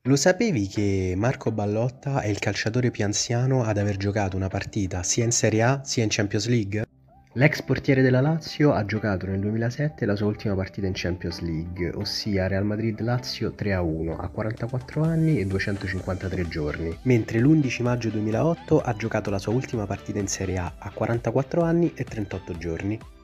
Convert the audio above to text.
Lo sapevi che Marco Ballotta è il calciatore più anziano ad aver giocato una partita sia in Serie A sia in Champions League? L'ex portiere della Lazio ha giocato nel 2007 la sua ultima partita in Champions League, ossia Real Madrid-Lazio 3-1, a 44 anni e 253 giorni, mentre l'11 maggio 2008 ha giocato la sua ultima partita in Serie A 44 anni e 38 giorni.